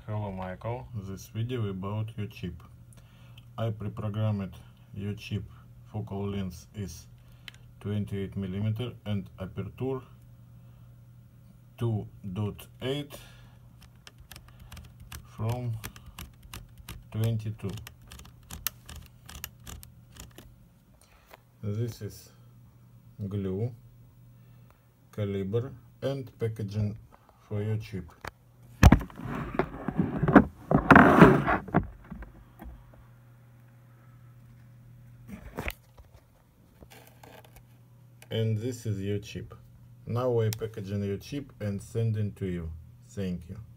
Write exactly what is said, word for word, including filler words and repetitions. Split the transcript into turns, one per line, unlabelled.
Hello Michael, this video about your chip. I pre-programmed your chip. Focal length is twenty-eight millimeter and aperture two point eight from twenty-two. This is glue, caliber and packaging for your chip. And this is your chip. Now I packaging your chip and sending to you. Thank you.